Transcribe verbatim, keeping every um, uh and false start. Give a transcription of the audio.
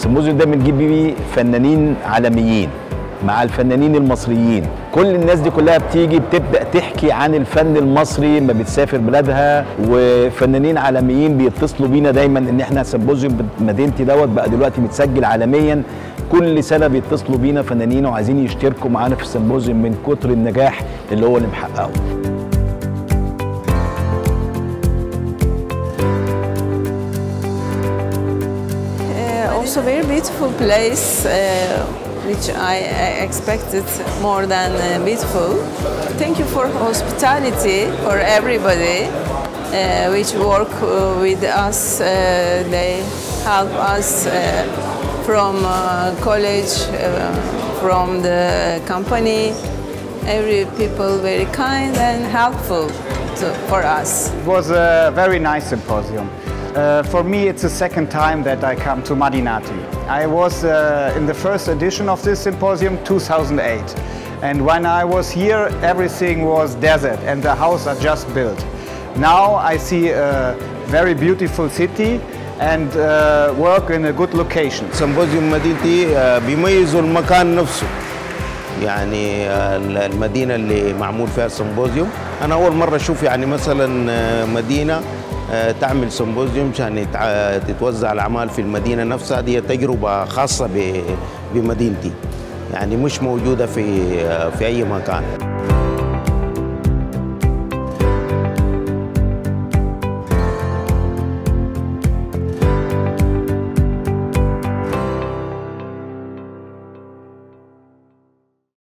السيمبوزيوم ده بنجيب بيه فنانين عالميين مع الفنانين المصريين. كل الناس دي كلها بتيجي بتبدأ تحكي عن الفن المصري ما بتسافر بلادها، وفنانين عالميين بيتصلوا بينا دايما ان احنا سيمبوزيوم مدينتي دوت بقى دلوقتي متسجل عالميا. كل سنة بيتصلوا بينا فنانين وعايزين يشتركوا معانا في السيمبوزيوم من كتر النجاح اللي هو اللي محققه. Also very beautiful place, uh, which I expected more than uh, beautiful. Thank you for hospitality for everybody uh, which work uh, with us. Uh, they help us uh, from uh, college, uh, from the company. Every people very kind and helpful to, for us. It was a very nice symposium. Uh, for me, it's the second time that I come to Madinati. I was uh, in the first edition of this symposium, two thousand eight. And when I was here, everything was desert and the houses are just built. Now I see a very beautiful city and uh, work in a good location. سيمبوزيوم مدينتي بيميزوا المكان نفسه. يعني المدينة اللي معمول فيها السيمبوزيوم، أنا أول مرة أشوف يعني مثلا مدينة تعمل سيمبوزيوم عشان تتوزع الأعمال في المدينة نفسها. دي تجربة خاصة بمدينتي، يعني مش موجودة في في أي مكان.